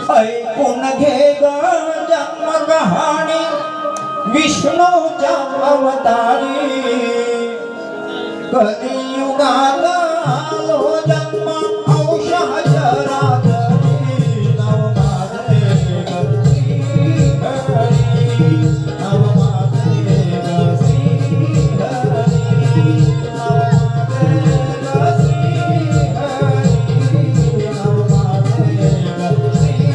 ऐकून घे ग जन्म कहाणी विष्णूच्या अवतारी कलियुगात आलो जन्म औषा चराचरी नव माझे ग श्री हरी नव माझे ग श्री हरी नव माझे ग श्री हरी नव माझे ग श्री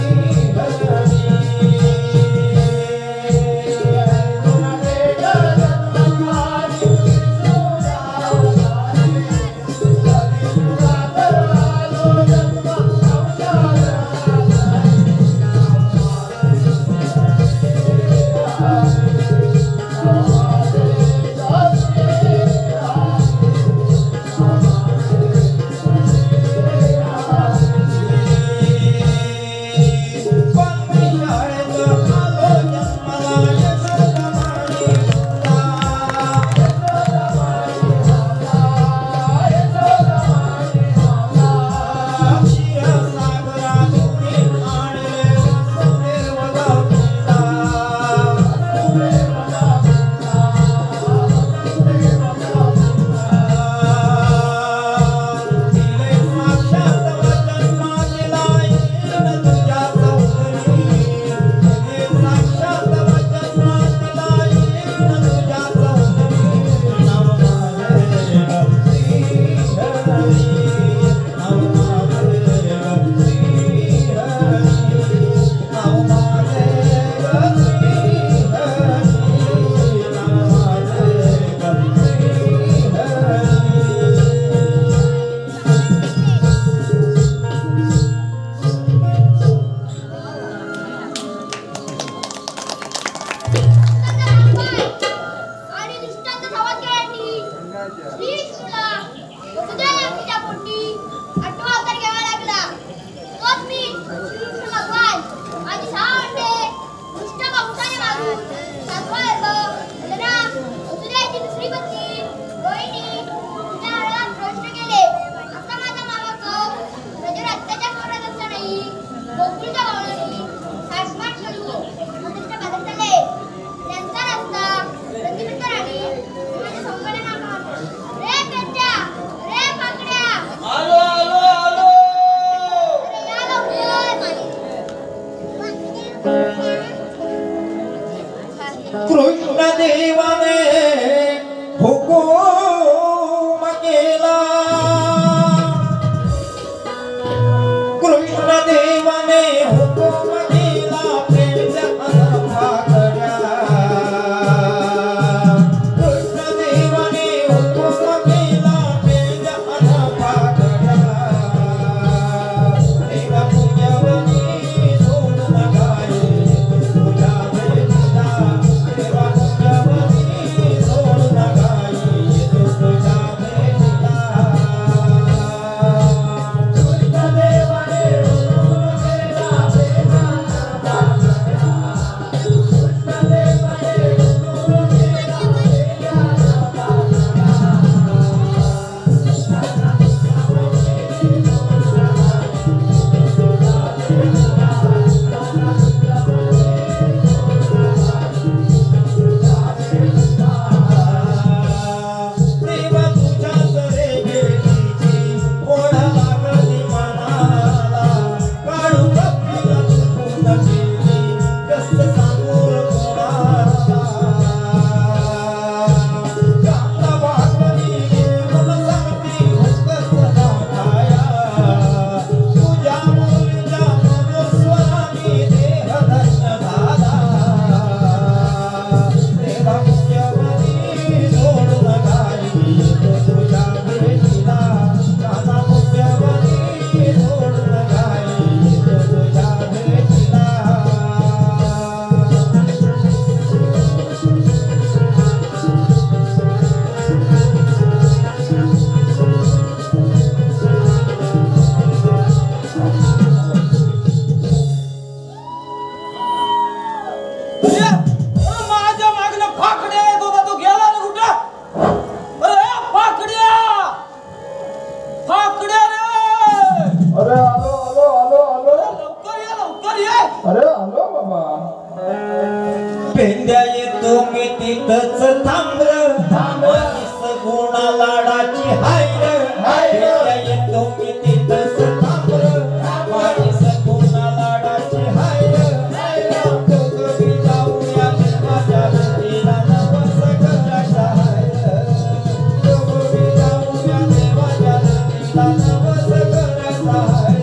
कृष्ण देवाने हुकूम केला कृष्ण देवाने हुकूम केला प्रेमच्या अनभागड्या कृष्ण देवाने हुकूम केला प्रेमच्या अनभागड्या देवा पुण्यवनी सोडून गाये अरे आलो बाबा. पेंद्या येतो मी तिथंच थांबलं माझी सगुणा लाडाची हायर. पेंद्या येतो मी तिथंच थांबलं माझी सगुणा लाडाची हायर. दोघं बी जाऊया माझ्या भेटीला नवस करायचा हायर. दोघं बी जाऊया माझ्या भेटीला नवस करायचा हायर.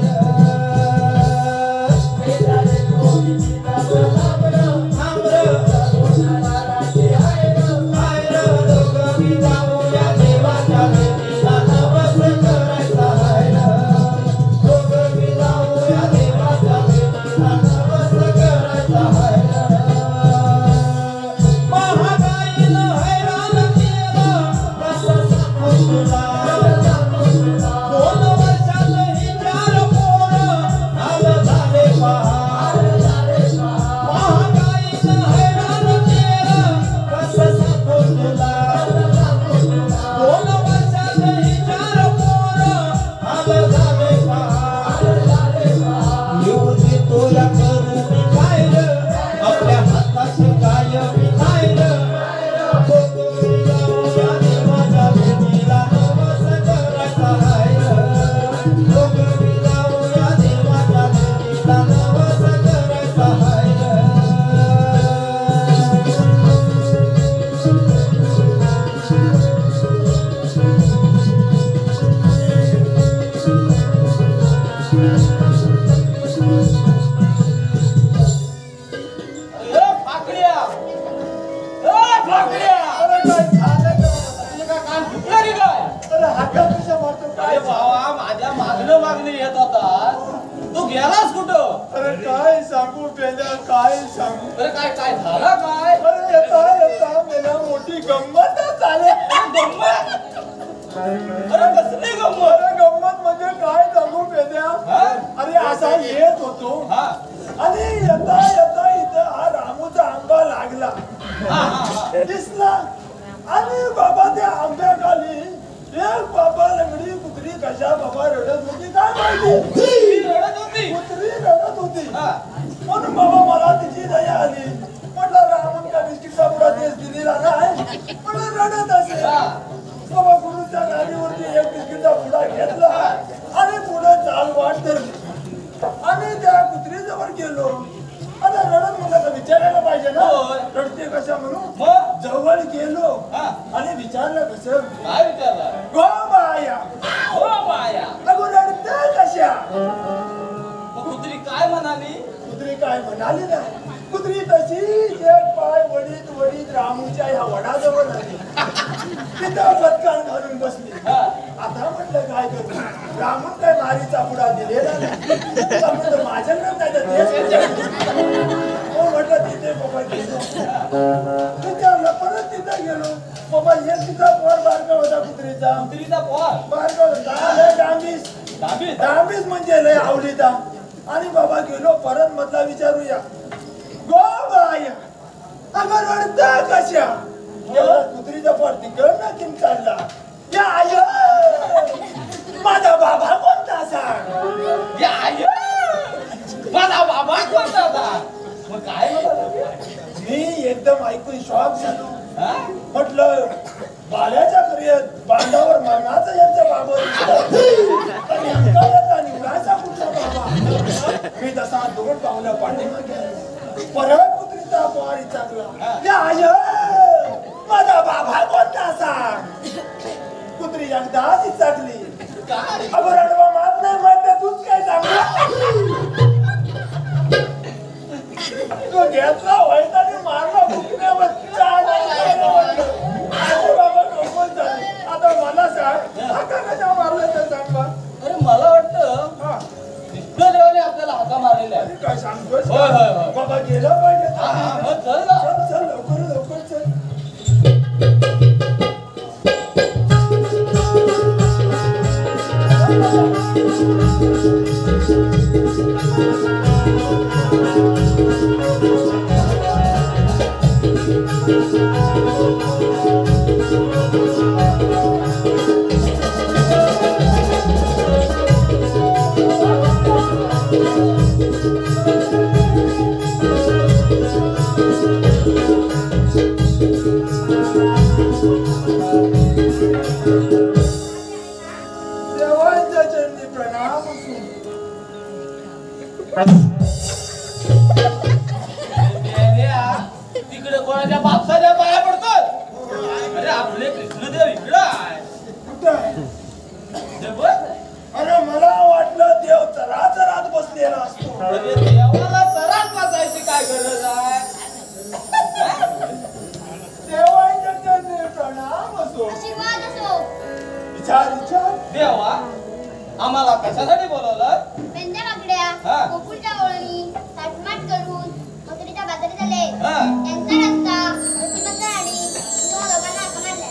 तिकडे कोणाच्या बापसाच्या पाया पडतात. अरे आपले कृष्णदेव इकडं आहे. अरे मला वाटलं देव चराचरात बसलेला असतो. अरे देवाला चरात वाचायची काय गरज आहे. देवाच्या चरणी प्रणाम असो. आशीर्वाद असो. विचार विचार. देवा आम्हाला कशासाठी बोलवलं. पेंद्या बाकड्या हा. गोकुळच्या ओळणी ताटमाट करून मथुरेच्या बाजारी झाले. हा. त्यांचा रस्ता प्रतिबंध आणि तुम्हा लोकांना हाका मारल्या.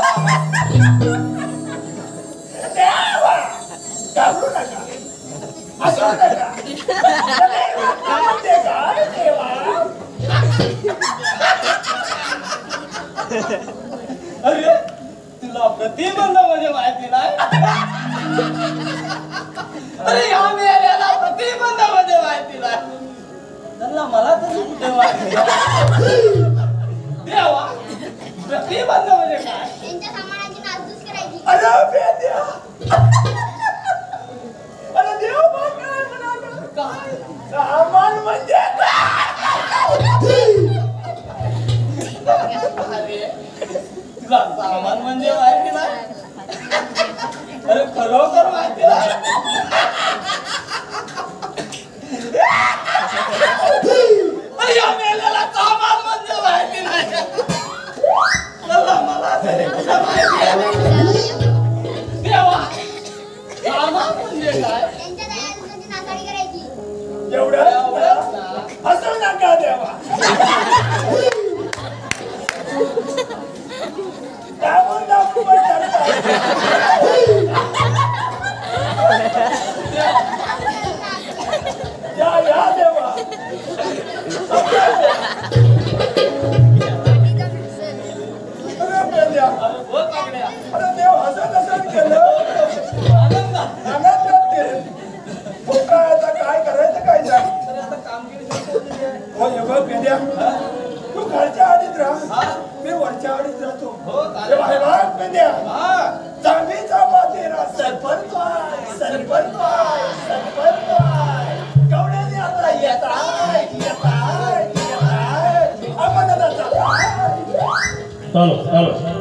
देवा घाबरू नका. असू नका. म्हणते काय देवा. अरे तुला प्रतिबंध म्हणजे माहिती नाही. अरे या मेल्याला प्रतिबंध म्हणजे माहिती नाही. त्यांना मला तरी कुठे माहिती. देवा प्रतिबंध म्हणजे काय. त्यांच्या सामानाची नासधूस करायची. अरे बेद्या. अरे देव बघ काय म्हणाला. काय सामान म्हणजे अरे तुला सामान म्हणजे माहिती नाही. अरे खरोखर माहिती नाही. अरे या मेल्याला सामान म्हणजे माहिती नाही. मला तरी कुठं माहिती आहे. देवा सामान म्हणजे काय. त्यांच्या दयालुतेची नासाडी करायची. एवढं एवढंच ना. असू नका देवा. दाबून दाबून करता. या देवा. अरे बेद्या. अरे बोल पाकड्या. अरे देव हसत हसत केलं. आनंद. आनंदात केलं. मग काय आता काय करायचं काय सांग. तर आता कामगिरी संपवलेली आहे. हो हे बघ बेद्या. तू खालच्या आडीत राहा. हा. मी वरच्या आडीत राहतो. हो हे चालेल. बघ बेद्या. हा चांदीचा तेरा सरपंचवाय सरपंचवाय सरपंचवाय कवड्याने आता येताय येताय येताय आपण आता चालो